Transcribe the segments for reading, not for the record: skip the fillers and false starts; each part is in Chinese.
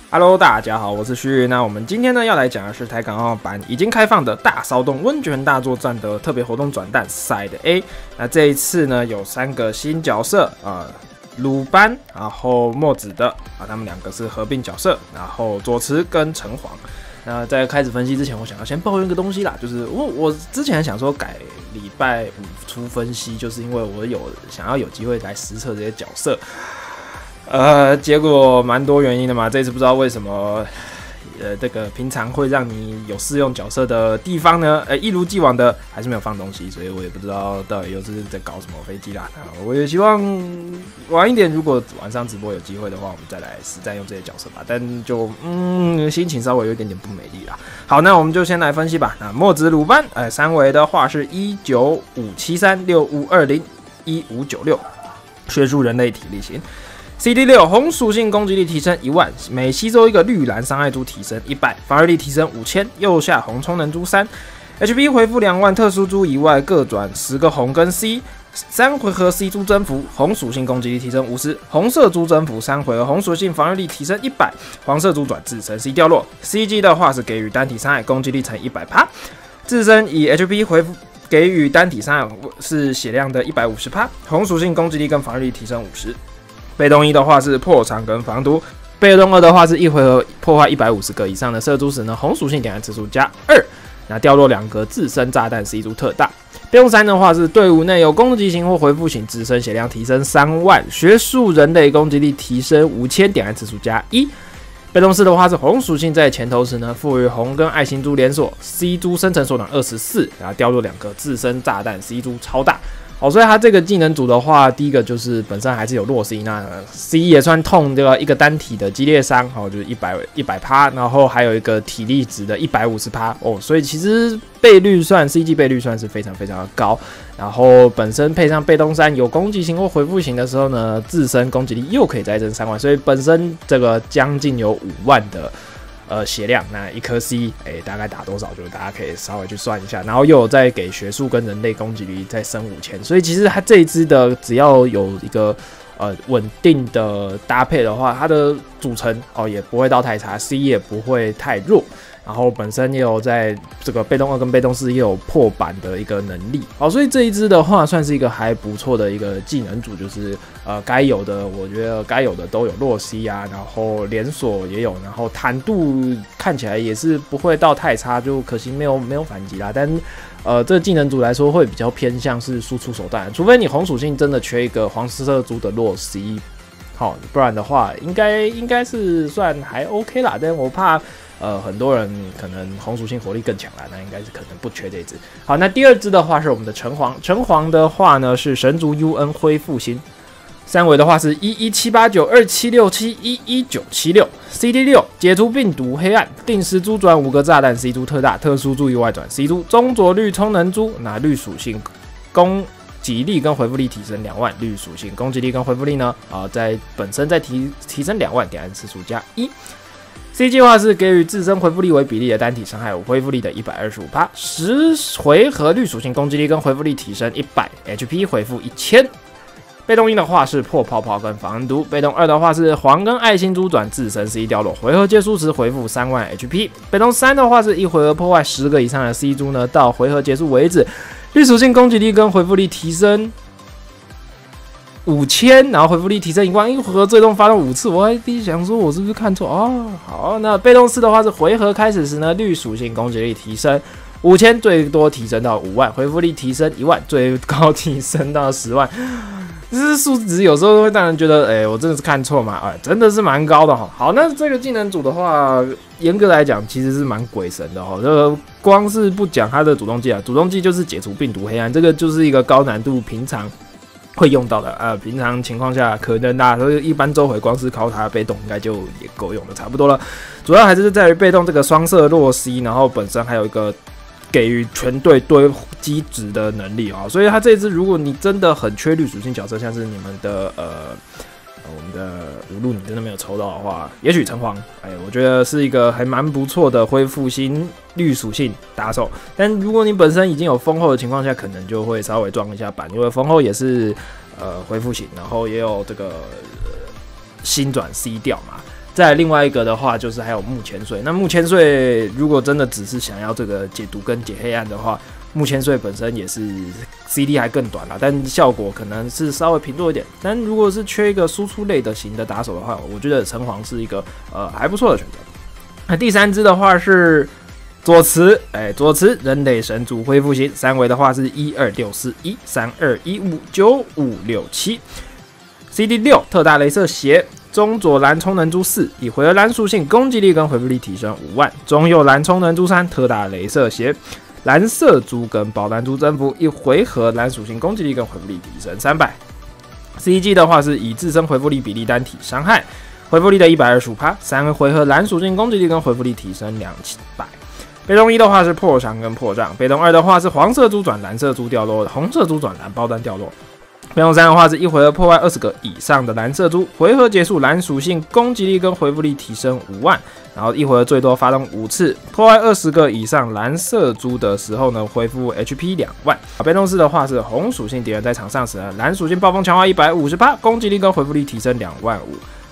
Hello， 大家好，我是旭。那我们今天呢要来讲的是台港澳版已经开放的大骚动温泉大作战的特别活动转蛋 Side A。那这一次呢有3个新角色鲁班，然后墨子的他们2个是合并角色，然后左慈跟城隍。那在开始分析之前，我想要先抱怨一个东西啦，就是我之前想说改礼拜5出分析，就是因为我想要有机会来实测这些角色。结果蛮多原因的嘛，这次不知道为什么，这个平常会让你有试用角色的地方呢，一如既往的还是没有放东西，所以我也不知道到底又是在搞什么飞机啦。我也希望晚一点，如果晚上直播有机会的话，我们再来实战用这些角色吧。但就心情稍微有一点点不美丽啦。好，那我们就先来分析吧。那墨子鲁班，3维的话是1957365201596，学术人类体力型。CD6 红属性攻击力提升10000，每吸收一个绿蓝伤害珠提升100，防御力提升5000，右下红充能珠3 ，HP 回复20000，特殊珠以外各转10个红跟 C，3回合 C 珠增幅，红属性攻击力提升50，红色珠增幅3回合，红属性防御力提升100，黄色珠转自身 C 掉落。CG 的话是给予单体伤害攻击力乘100%，自身以 HP 回复给予单体伤害是血量的150%，红属性攻击力跟防御力提升50。被动1的话是破场跟防毒，被动2的话是1回合破坏150个以上的射珠时呢，红属性点燃次数加2，那掉落2个自身炸弹C珠特大。被动3的话是队伍内有攻击型或回复型，自身血量提升30000，学术人类攻击力提升5000，点燃次数加1。被动4的话是红属性在前头时呢，赋予红跟爱心珠连锁 C 珠生成缩短24，然后掉落2个自身炸弹 C 珠超大。所以它这个技能组的话，第一个就是本身还是有弱 C， 那 C 也算痛这个一个单体的激烈伤，就是100%，然后还有一个体力值的150%所以其实倍率算 CG 倍率算是非常非常的高。然后本身配上被动3有攻击型或回复型的时候呢，自身攻击力又可以再增30000，所以本身这个将近有50000的。血量，那一颗 C， 大概打多少？就是大家可以稍微去算一下，然后又有再给学术跟人类攻击力再升5000，所以其实它这一支的只要有一个稳定的搭配的话，它的组成也不会到太差 ，C 也不会太弱。然后本身也有在这个被动2跟被动4也有破板的一个能力，所以这一支的话算是一个还不错的一个技能组，就是该有的我觉得该有的都有，弱 C 啊，然后连锁也有，然后坦度看起来也是不会到太差，就可惜没有反击啦，但这个技能组来说会比较偏向是输出手段，除非你红属性真的缺一个黄色珠的弱 C， 不然的话应该是算还 OK 啦，但我怕。很多人可能红属性火力更强啦，那应该是可能不缺这一支。好，那第2支的话是我们的城隍，城隍的话呢是神族 UN 恢复型，3维的话是1178927111976 CD6 解除病毒黑暗，定时珠转5个炸弹 C 珠特大，特殊注意外转 C 珠中左绿充能珠，那绿属性攻击力跟回复力提升20000，绿属性攻击力跟回复力呢在本身再提升20000，点燃次数加1。C 计划是给予自身回复力为比例的单体伤害恢复力的125%，10回合绿属性攻击力跟回复力提升100，HP 回复1000。被动1的话是破泡泡跟防毒，被动2的话是黄跟爱心珠转自身 C 掉落，回合结束时回复30000 HP。被动3的话是1回合破坏10个以上的 C 珠呢，到回合结束为止，绿属性攻击力跟回复力提升5000，然后回复力提升10000，一回合最终发动5次。我还第一想说，我是不是看错好，那被动4的话是回合开始时呢，绿属性攻击力提升5000，最多提升到50000，回复力提升10000，最高提升到100000。这数值有时候会让人觉得，我真的是看错嘛？真的是蛮高的哈。好，那这个技能组的话，严格来讲其实是蛮鬼神的哈。这个光是不讲它的主动技主动技就是解除病毒黑暗，这个就是一个高难度平常。会用到的平常情况下可能所以一般周回光是靠它被动应该就也够用的差不多了。主要还是在于被动这个双色弱 C， 然后本身还有一个给予全队堆积值的能力所以它这一支如果你真的很缺绿属性角色，像是你们的我们的五路你真的没有抽到的话，也许城隍我觉得是一个还蛮不错的恢复型绿属性打手。但如果你本身已经有封后的情况下，可能就会稍微装一下板，因为封后也是恢复型，然后也有这个新转 C 调嘛。 再来另外一个的话，就是还有木千岁。那木千岁如果真的只是想要这个解毒跟解黑暗的话，木千岁本身也是 CD 还更短啦，但效果可能是稍微平弱一点。但如果是缺一个输出类的型的打手的话，我觉得城隍是一个还不错的选择。那第三支的话是左慈，左慈人类神族恢复型，三维的话是1264132159567。CD 6特大雷射鞋，中左蓝充能珠4，以回合蓝属性攻击力跟回复力提升5万，中右蓝充能珠3特大雷射鞋，蓝色珠跟宝蓝珠增幅，一回合蓝属性攻击力跟回复力提升300。CG 的话是以自身回复力比例单体伤害，回复力的 125%， 3回合蓝属性攻击力跟回复力提升200。被动1的话是破伤跟破障，被动2的话是黄色珠转蓝色珠掉落，红色珠转蓝爆弹掉落。被动3的话是一回合破坏20个以上的蓝色珠，回合结束蓝属性攻击力跟回复力提升5万，然后一回合最多发动5次，破坏20个以上蓝色珠的时候呢，恢复 HP 2万。被动4的话是红属性敌人在场上时呢，蓝属性暴风强化 150%， 攻击力跟回复力提升2万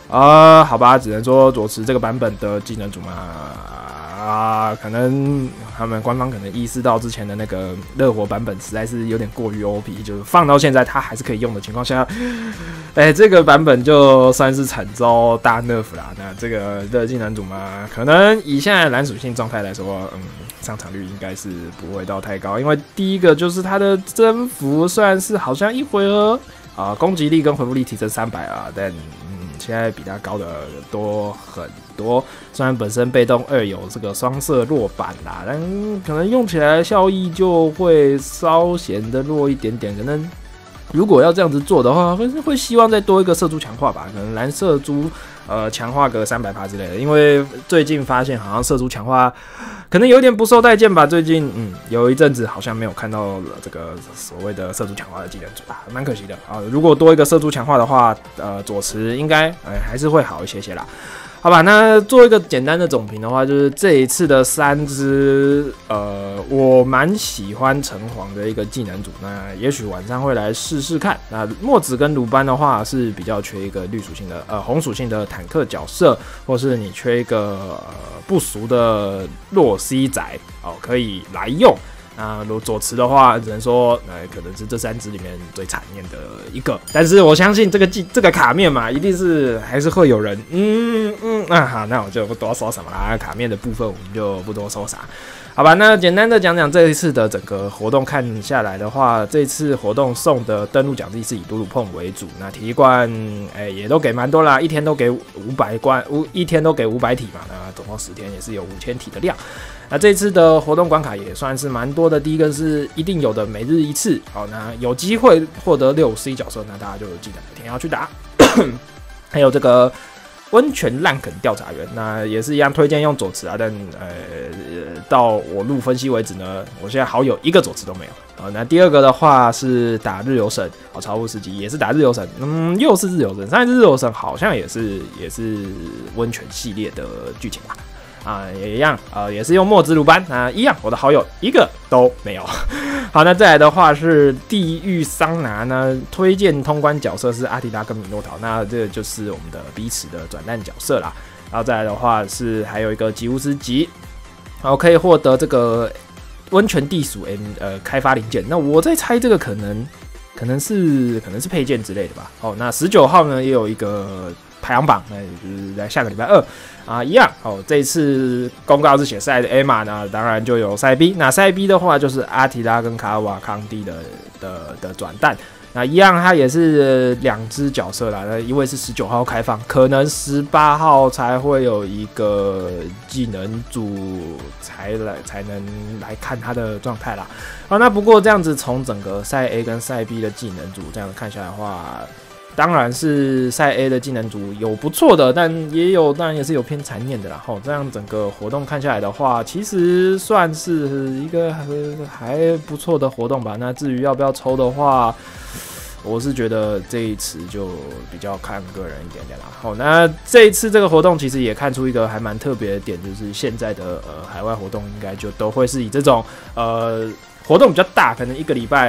5。好吧，只能说左慈这个版本的技能组嘛。可能他们官方可能意识到之前的那个热火版本实在是有点过于 OP， 就是放到现在它还是可以用的情况下，这个版本就算是惨遭大 nerf 啦。那这个的技能组嘛，可能以现在蓝属性状态来说，上场率应该是不会到太高，因为第一个就是它的增幅虽然是好像一回合攻击力跟回复力提升300但现在比它高的多很多。虽然本身被动2有这个双色弱板啦，但可能用起来效益就会稍显得弱一点点。可能如果要这样子做的话，会希望再多一个射珠强化吧，可能蓝射珠强化个300%之类的。因为最近发现好像射珠强化可能有点不受待见吧。最近有一阵子好像没有看到这个所谓的射珠强化的技能组蛮可惜的如果多一个射珠强化的话，左慈应该还是会好一些啦。好吧，那做一个简单的总评的话，就是这一次的3支，我蛮喜欢城隍的一个技能组，那也许晚上会来试试看。那墨子跟鲁班的话是比较缺一个绿属性的，红属性的坦克角色，或是你缺一个不俗的弱 C 仔可以来用。那如果左慈的话，只能说可能是这3支里面最惨面的一个，但是我相信这个卡面嘛，一定是还是会有人好，那我就不多说什么啦，卡面的部分我们就不多说啥。好吧，那简单的讲讲这一次的整个活动看下来的话，这次活动送的登录奖励是以鲁鲁碰为主，那体力罐也都给蛮多啦，一天都给500罐，一天都给500体嘛，那总共10天也是有5000体的量。那这次的活动关卡也算是蛮多的，第一个是一定有的每日一次，那有机会获得6C 角色，那大家就记得每天要去打。还有这个温泉烂梗调查员，那也是一样推荐用左慈但到我录分析为止呢，我现在好友1个左慈都没有那第二个的话是打日游神超乎10级，也是打日游神，又是日游神，上一次日游神好像也是温泉系列的剧情吧。也一样也是用墨子鲁班一样，我的好友1个都没有。好，那再来的话是地狱桑拿呢，推荐通关角色是阿提拉跟米诺陶，那这个就是我们的彼此的转蛋角色啦。然后再来的话是还有一个吉乌斯吉，然后可以获得这个温泉地鼠开发零件，那我在猜这个可能是配件之类的吧。那19号呢也有一个排行榜，那就是在下个礼拜2一样。这一次公告是写赛的 Emma 呢，当然就有赛 B。那赛 B 的话就是阿提拉跟卡瓦康蒂的转蛋。那一样，它也是2只角色啦。那一位是19号开放，可能18号才会有一个技能组才能来看它的状态啦。那不过这样子从整个赛 A 跟赛 B 的技能组这样看下来的话，当然是赛 A 的技能组有不错的，但当然也是有偏残念的啦。这样整个活动看下来的话，其实算是一个还不错的活动吧。那至于要不要抽的话，我是觉得这一次就比较看个人一点点啦。那这一次这个活动其实也看出一个还蛮特别的点，就是现在的海外活动应该就都会是以这种活动比较大，可能1个礼拜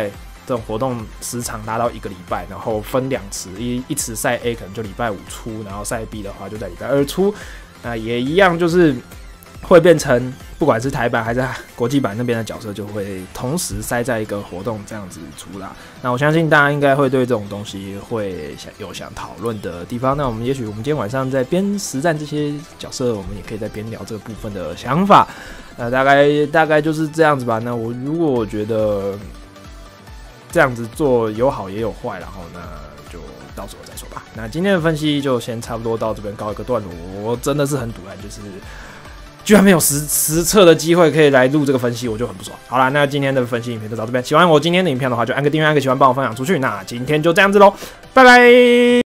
这种活动时长拉到1个礼拜，然后分2次，一次赛 A 可能就礼拜5出，然后赛 B 的话就在礼拜2出，那也一样就是会变成不管是台版还是国际版那边的角色就会同时塞在一个活动这样子出啦。那我相信大家应该会对这种东西会有想讨论的地方。那我们也许我们今天晚上在边实战这些角色，我们也可以在边聊这个部分的想法。那大概就是这样子吧。那如果我觉得这样子做有好也有坏，然后那就到时候再说吧。那今天的分析就先差不多到这边告一个段落。我真的是很赌烂，就是居然没有实测的机会可以来录这个分析，我就很不爽。好啦，那今天的分析影片就到这边。喜欢我今天的影片的话，就按个订阅，按个喜欢，帮我分享出去。那今天就这样子咯，拜拜。